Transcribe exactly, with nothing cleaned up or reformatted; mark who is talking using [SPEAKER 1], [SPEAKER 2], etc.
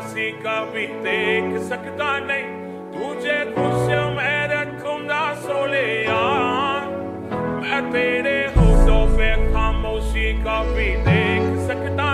[SPEAKER 1] उदासी कभी देख सकता नहीं, तुझे खुश मैं रखूंगा सोलिया। मैं तेरे होठों पे खामोशी कभी देख सकता